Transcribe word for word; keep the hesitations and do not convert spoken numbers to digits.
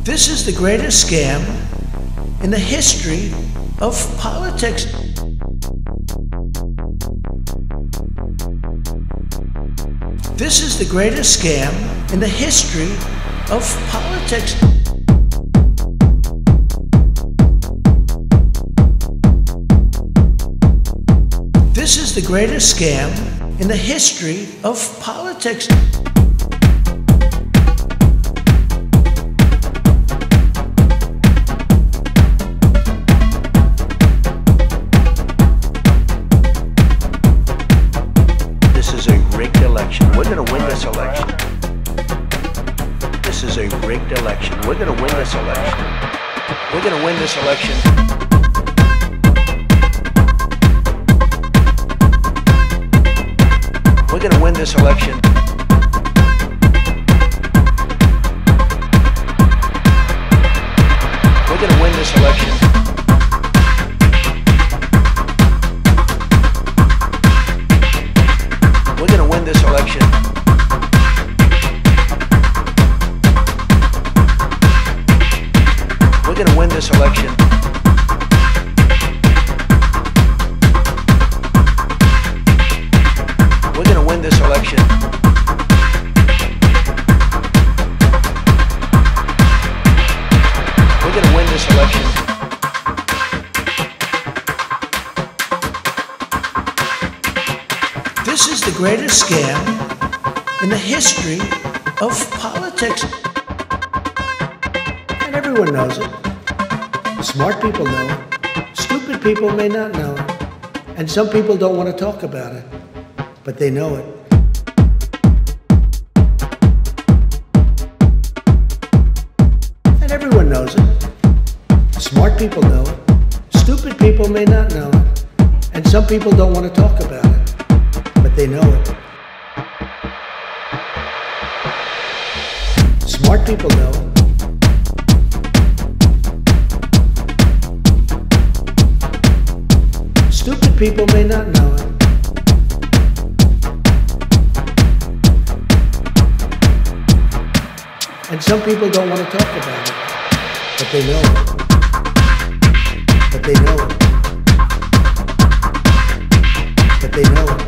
This is the greatest scam in the history of politics. This is the greatest scam in the history of politics. This is the greatest scam in the history of politics. This is a rigged election. We're going to win this election. This is a rigged election. We're going to win this election. We're going to win this election. We're going to win this election. We're going to win this election. We're going to win this election. We're going to win this election. We're going to win this election. We're going to win this election. This is the greatest scam in the history of politics. And everyone knows it. The smart people know it. Stupid people may not know it. And some people don't want to talk about it. But they know it. And everyone knows it. Smart people know it. Stupid people may not know it. And some people don't want to talk about it. But they know it. Smart people know it. Stupid people may not know it. And some people don't want to talk about it, but they know it. But they know it. But they know it.